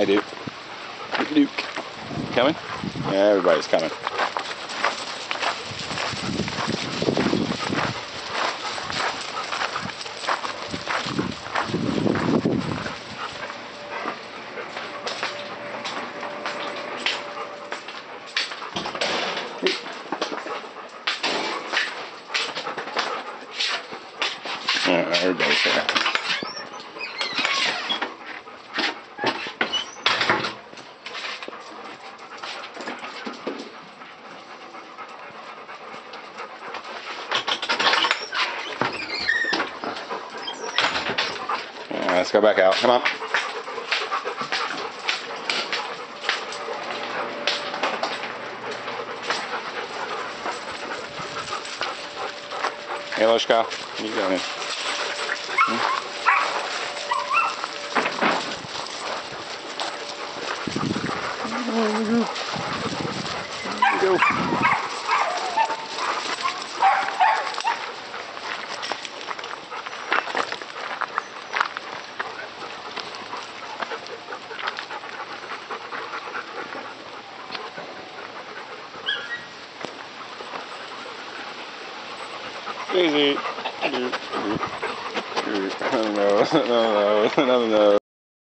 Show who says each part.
Speaker 1: Hi, Duke. Duke. Coming? Yeah, everybody's coming. Everybody's here. Let's go back out. Come on. Hey, Lushka. What are you doing? There you go. Easy. No, no, no, no, no.